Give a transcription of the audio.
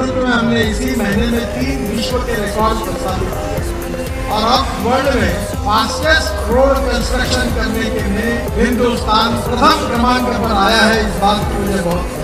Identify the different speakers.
Speaker 1: नेतृत्व में हमने इसी महीने में 3 विश्व के रिकॉर्ड स्थापित किए और अब वर्ल्ड में फास्टेस्ट रोड कंस्ट्रक्शन करने के में हिंदुस्तान प्रथम क्रमांक पर आया है। इस बात की मुझे बहुत